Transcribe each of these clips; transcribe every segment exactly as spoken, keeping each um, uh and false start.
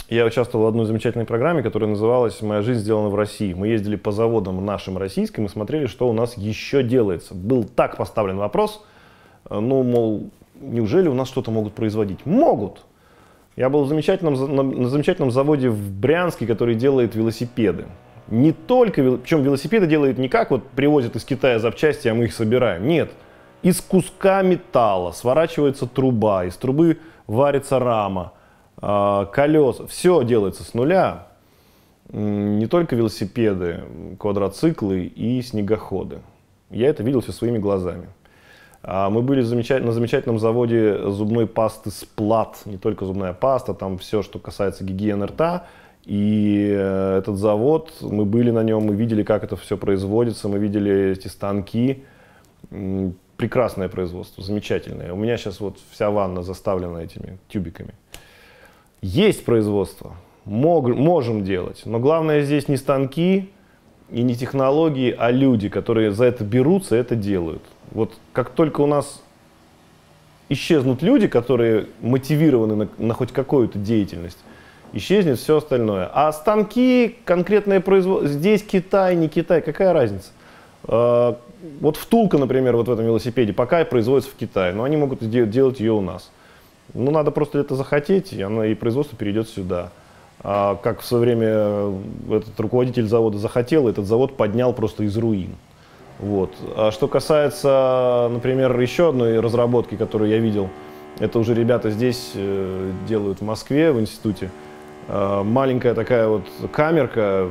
Я участвовал в одной замечательной программе, которая называлась «Моя жизнь сделана в России». Мы ездили по заводам нашим российским и смотрели, что у нас еще делается. Был так поставлен вопрос, ну, мол, неужели у нас что-то могут производить? Могут! Я был в замечательном, на, на замечательном заводе в Брянске, который делает велосипеды. Не только, причем велосипеды делают не как вот привозят из Китая запчасти, а мы их собираем. Нет, из куска металла сворачивается труба, из трубы варится рама. Колеса, все делается с нуля, не только велосипеды, квадроциклы и снегоходы. Я это видел все своими глазами. Мы были на замечательном заводе зубной пасты «Сплат», не только зубная паста, там все, что касается гигиены рта. И этот завод, мы были на нем, мы видели, как это все производится, мы видели эти станки. Прекрасное производство, замечательное. У меня сейчас вот вся ванна заставлена этими тюбиками. Есть производство, мог, можем делать, но главное здесь не станки и не технологии, а люди, которые за это берутся, это делают. Вот как только у нас исчезнут люди, которые мотивированы на, на хоть какую-то деятельность, исчезнет все остальное. А станки, конкретное производство, здесь Китай, не Китай, какая разница? Вот втулка, например, вот в этом велосипеде, пока производится в Китае, но они могут делать ее у нас. Ну, надо просто это захотеть, и, оно, и производство перейдет сюда. А как в свое время этот руководитель завода захотел, этот завод поднял просто из руин. Вот. А что касается, например, еще одной разработки, которую я видел, это уже ребята здесь э, делают в Москве, в институте. Э, маленькая такая вот камерка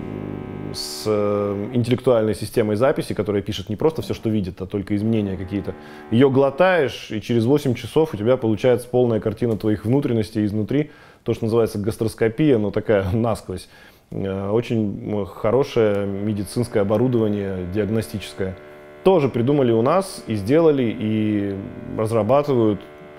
с э, интеллектуальной системой записи, которая пишет не просто все, что видит, а только изменения какие-то. Ее глотаешь, и через восемь часов у тебя получается полная картина твоих внутренностей изнутри. То, что называется гастроскопия, но такая насквозь. Э, очень хорошее медицинское оборудование, диагностическое. Тоже придумали у нас и сделали, и разрабатывают.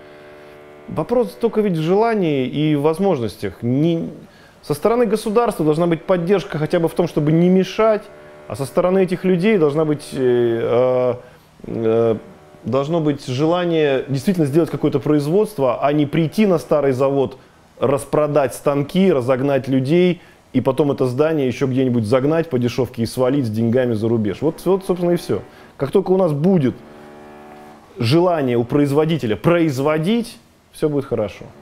Вопрос только ведь в желании и в возможностях. Не... Со стороны государства должна быть поддержка хотя бы в том, чтобы не мешать, а со стороны этих людей должна быть, э, э, должно быть желание действительно сделать какое-то производство, а не прийти на старый завод, распродать станки, разогнать людей и потом это здание еще где-нибудь загнать по дешевке и свалить с деньгами за рубеж. Вот, вот собственно, и все. Как только у нас будет желание у производителя производить, все будет хорошо.